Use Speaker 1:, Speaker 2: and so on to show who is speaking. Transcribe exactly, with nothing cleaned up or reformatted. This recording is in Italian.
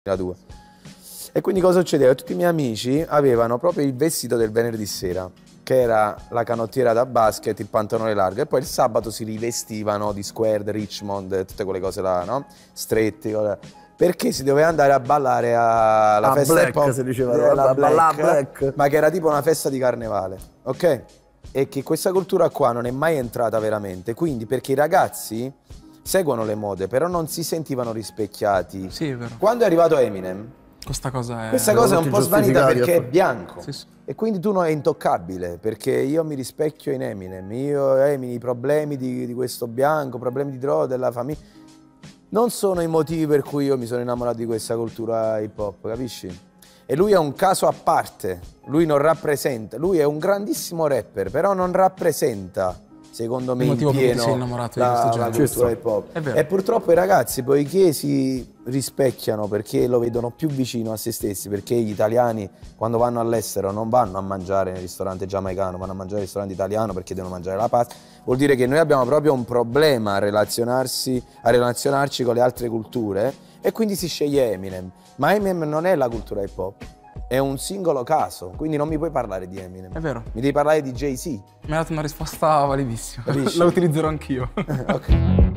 Speaker 1: duemiladue. E quindi cosa succedeva? Tutti i miei amici avevano proprio il vestito del venerdì sera, che era la canottiera da basket, il pantalone largo, e poi il sabato si rivestivano di Squared, Richmond, tutte quelle cose là, no? Stretti, perché si doveva andare a ballare alla
Speaker 2: a
Speaker 1: festa
Speaker 2: Black,
Speaker 1: hip hop,
Speaker 2: si diceva,
Speaker 1: della
Speaker 2: la
Speaker 1: Black,
Speaker 2: Black,
Speaker 1: ma che era tipo una festa di carnevale, ok? E che questa cultura qua non è mai entrata veramente, quindi perché i ragazzi seguono le mode, però non si sentivano rispecchiati.
Speaker 3: Sì, è vero.
Speaker 1: Quando è arrivato Eminem,
Speaker 3: Questa cosa è...
Speaker 1: questa cosa è un po' svanita perché è
Speaker 2: giustificati,
Speaker 1: bianco.
Speaker 3: Sì, sì.
Speaker 1: E quindi tu non è intoccabile, perché io mi rispecchio in Eminem, io Eminem, i problemi di, di questo bianco, problemi di droga, della famiglia, non sono i motivi per cui io mi sono innamorato di questa cultura hip hop, capisci? E lui è un caso a parte, lui non rappresenta, lui è un grandissimo rapper, però non rappresenta, secondo me,
Speaker 3: Il
Speaker 1: in
Speaker 3: motivo per cui ti
Speaker 1: pieno
Speaker 3: sei innamorato di
Speaker 1: la,
Speaker 3: questo
Speaker 1: la
Speaker 3: genere.
Speaker 1: cultura hip hop.
Speaker 3: È vero.
Speaker 1: E purtroppo i ragazzi, poiché si rispecchiano perché lo vedono più vicino a se stessi, perché gli italiani quando vanno all'estero non vanno a mangiare nel ristorante giamaicano, vanno a mangiare nel ristorante italiano perché devono mangiare la pasta, vuol dire che noi abbiamo proprio un problema a relazionarsi, a relazionarci con le altre culture, e quindi si sceglie Eminem. Ma Eminem non è la cultura hip hop, è un singolo caso, quindi non mi puoi parlare di Eminem.
Speaker 3: È vero.
Speaker 1: Mi devi parlare di Jay-Z.
Speaker 3: Mi hai dato una risposta validissima.
Speaker 1: Capisci?
Speaker 3: La utilizzerò anch'io.
Speaker 1: Ok.